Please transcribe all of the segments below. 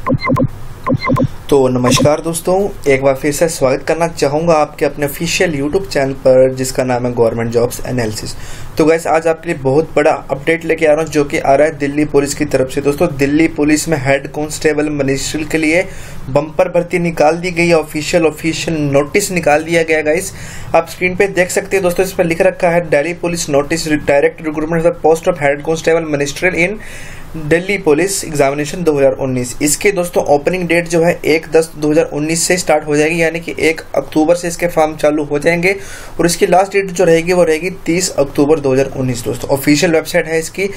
तो नमस्कार दोस्तों, एक बार फिर से स्वागत करना चाहूँगा आपके अपने ऑफिशियल यूट्यूब चैनल पर जिसका नाम है गवर्नमेंट जॉब्स एनालिसिस। तो गैस आज आपके लिए बहुत बड़ा अपडेट लेके आ रहा हूँ जो कि आ रहा है दिल्ली पुलिस की तरफ से। दोस्तों दिल्ली पुलिस में हेड कांस्टेबल मिनिस्ट्रियल के लिए बम्पर भर्ती निकाल दी गई है। ऑफिशियल नोटिस निकाल दिया गया गाइस, आप स्क्रीन पे देख सकते हैं। दोस्तों इस पर लिख रखा है Delhi police notice direct recruitment of the post of head constable ministerial in Delhi police examination 2019। इसके दोस्तों ओपनिंग डेट जो है 1/10/2019 से स्टार्ट हो जाएगी, यानी कि 1 अक्टूबर से इसके फॉर्म चालू हो जाएंगे और इसकी लास्ट डेट जो रहेगी वो रहेगी 30 अक्टूबर 2019। दोस्तों ऑफिशियल वेबसाइट है इसकी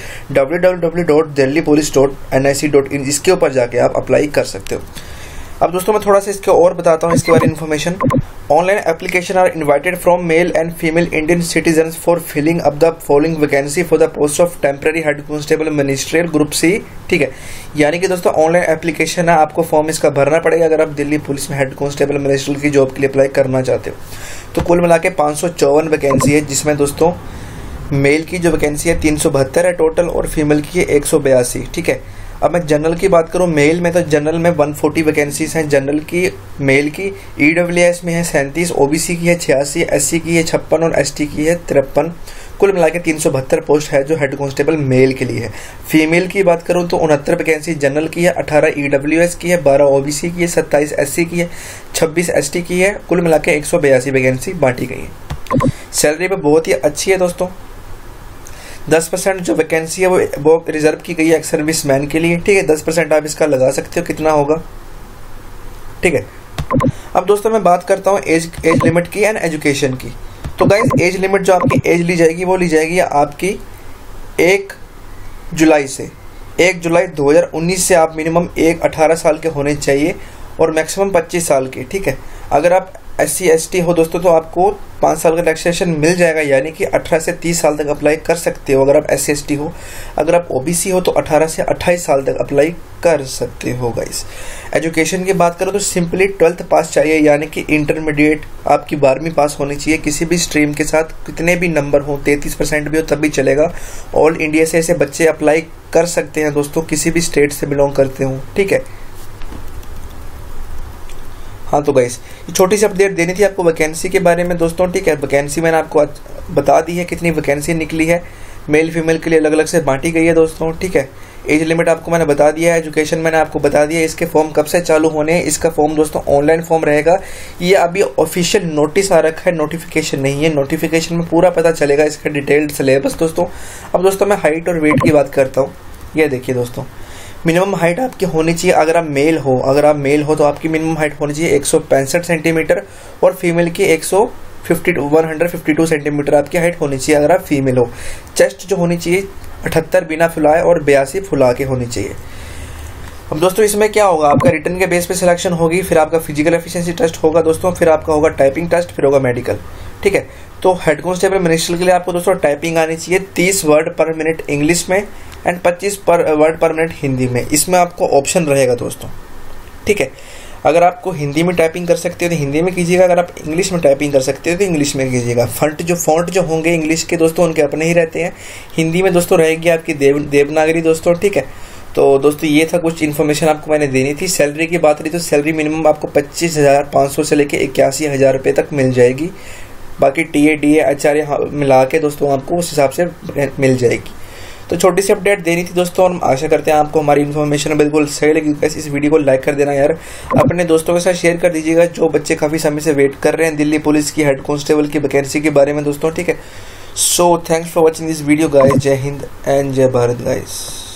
www.delhipolice.nic.in, इसके ऊपर जाके आप अप्लाई कर सकते हो। अब दोस्तों मैं थोड़ा सा इसके और बताता हूँ इसके बारे में information. Online application are invited from male and female Indian citizens for filling up the following vacancy for the post of temporary head constable ministerial group C. ठीक है, यानी कि दोस्तों ऑनलाइन एप्लीकेशन है, आपको फॉर्म इसका भरना पड़ेगा अगर आप दिल्ली पुलिस में हेड कांस्टेबल मिनिस्ट्रियल की जॉब के लिए अप्लाई करना चाहते हो। तो कुल मिला के 554 वैकेंसी है, जिसमें दोस्तों मेल की जो वैकेंसी है 372 है टोटल और फीमेल की है 182। ठीक है, अब मैं जनरल की बात करूं मेल में, तो जनरल में 140 वैकेंसीज हैं जनरल की मेल की। ईडब्ल्यूएस में है 37, ओबीसी की है 86, एससी की है 56 और एसटी की है 53। कुल मिला के 372 पोस्ट है जो हेड कांस्टेबल मेल के लिए है। फीमेल की बात करूं तो 69 वैकेंसी जनरल की है, 18 ईडब्ल्यूएस की है, 12 ओबीसी की है, 27 एससी की है, 26 एसटी की है। कुल मिला के 182 वैकेंसी बांटी गई है। सैलरी पे बहुत ही अच्छी है दोस्तों। 10% जो वैकेंसी है वो रिजर्व की गई है एक्स सर्विस मैन के लिए। ठीक है, 10% आप इसका लगा सकते हो, कितना होगा। ठीक है, अब दोस्तों मैं बात करता हूँ एज लिमिट की एंड एजुकेशन की। तो गाइस एज लिमिट जो आपकी एज ली जाएगी वो ली जाएगी आपकी 1 जुलाई से। 1 जुलाई 2019 से आप मिनिमम 18 साल के होने चाहिए और मैक्सिमम 25 साल के। ठीक है, अगर आप SC ST हो दोस्तों तो आपको 5 साल का रिलैक्सेशन मिल जाएगा, यानी कि 18 से 30 साल तक अप्लाई कर सकते हो अगर आप SC ST हो। अगर आप OBC हो तो 18 से 28 साल तक अप्लाई कर सकते हो गाइस। एजुकेशन की बात करो तो सिंपली 12th पास चाहिए, यानी कि इंटरमीडिएट आपकी 12वीं पास होनी चाहिए किसी भी स्ट्रीम के साथ। कितने भी नंबर हो, 33% भी हो तब भी चलेगा। ऑल इंडिया से ऐसे बच्चे अप्लाई कर सकते हैं दोस्तों, किसी भी स्टेट से बिलोंग करते हो। ठीक है, हाँ तो गाइस ये छोटी सी अपडेट देनी थी आपको वैकेंसी के बारे में दोस्तों। ठीक है, वैकेंसी मैंने आपको बता दी है कितनी वैकेंसी निकली है, मेल फीमेल के लिए अलग अलग से बांटी गई है दोस्तों। ठीक है, एज लिमिट आपको मैंने बता दिया है, एजुकेशन मैंने आपको बता दिया है। इसके फॉर्म कब से चालू होने हैं, इसका फॉर्म दोस्तों ऑनलाइन फॉर्म रहेगा। ये अभी ऑफिशियल नोटिस आ रखा है, नोटिफिकेशन नहीं है। नोटिफिकेशन में पूरा पता चलेगा इसका डिटेल्ड सिलेबस दोस्तों। अब दोस्तों मैं हाइट और वेट की बात करता हूँ। ये देखिए दोस्तों, मिनिमम हाइट आपकी होनी चाहिए अगर आप मेल हो तो आपकी मिनिमम हाइट होनी चाहिए 165 सेंटीमीटर और फीमेल की 152 सेंटीमीटर आपकी हाइट होनी चाहिए अगर आप फीमेल हो। चेस्ट जो होनी चाहिए 78 बिना फुलाए और 82 फुला के होनी चाहिए। अब दोस्तों इसमें क्या होगा, आपका रिटर्न के बेस पे सिलेक्शन होगी, फिर आपका फिजिकल एफिशिएंसी टेस्ट होगा दोस्तों, फिर आपका होगा टाइपिंग टेस्ट, फिर होगा मेडिकल। ठीक है, तो हेड कांस्टेबल मिनिस्ट्रियल के लिए आपको दोस्तों टाइपिंग आनी चाहिए 30 वर्ड पर मिनट इंग्लिश में and 25 word per minute Hindi में। इसमें आपको ऑप्शन रहेगा दोस्तों। ठीक है, अगर आपको हिंदी में टाइपिंग कर सकते हो तो हिंदी में कीजिएगा, अगर आप इंग्लिश में टाइपिंग कर सकते हो तो इंग्लिश में कीजिएगा। फॉन्ट जो होंगे इंग्लिश के दोस्तों उनके अपने ही रहते हैं। हिंदी में दोस्तों रहेगी आपकी देवनागरी दोस्तों। ठीक है, तो दोस्तों ये था कुछ इन्फॉर्मेशन आपको मैंने देनी थी। सैलरी की बात रही तो सैलरी मिनिमम आपको 25,500 से लेकर 81,000 रुपये तक मिल जाएगी। बाकी TA DA आचार्य मिला के दोस्तों आपको उस हिसाब से मिल जाएगी। तो छोटी सी अपडेट देनी थी दोस्तों, और आशा करते हैं आपको हमारी इन्फॉर्मेशन बिल्कुल सही लगी। इस वीडियो को लाइक कर देना यार, अपने दोस्तों के साथ शेयर कर दीजिएगा जो बच्चे काफ़ी समय से वेट कर रहे हैं दिल्ली पुलिस की हेड कांस्टेबल की वैकेंसी के बारे में दोस्तों। ठीक है, so thanks for watching this video guys. जय हिंद एंड जय भारत गाइस।